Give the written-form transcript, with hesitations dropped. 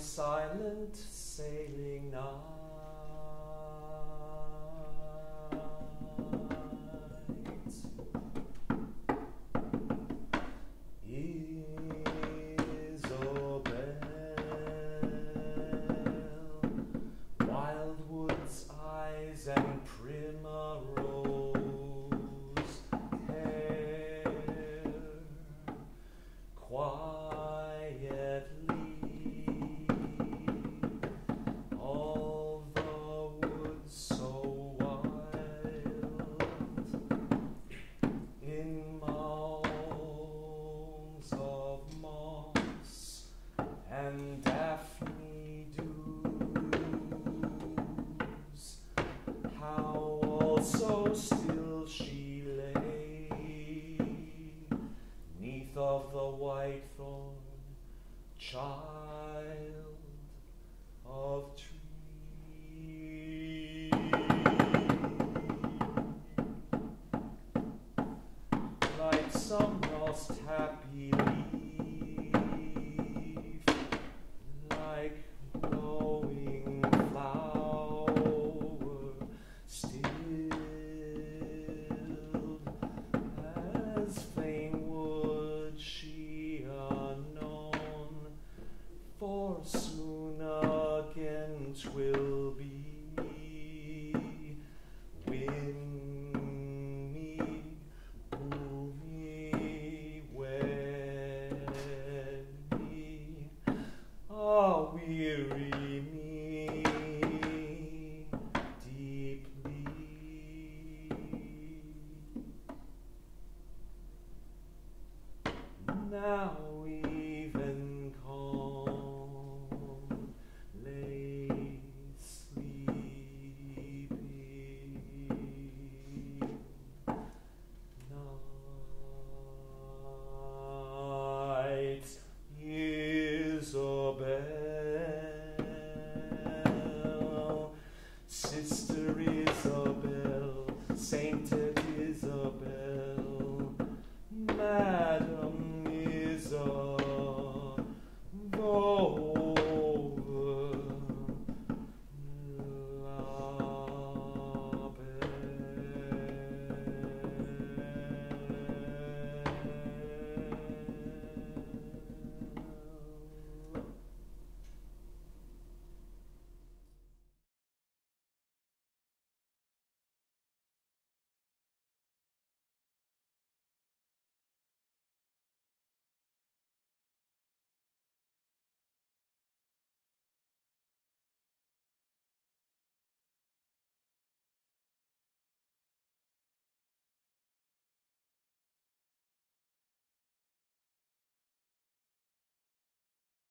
silent sailing night Isabel, wildwood's eyes and primrose hair, quietly all the woods so wild, in mounds of moss and daphne dews, how also still she lay, 'neath of the white thorn, child of tree. Like some lost happy leaf, like glowing flower, stilled as fain would she unknown, for soon again 'twill be win me, woo me, wed me, weary me deeply. Now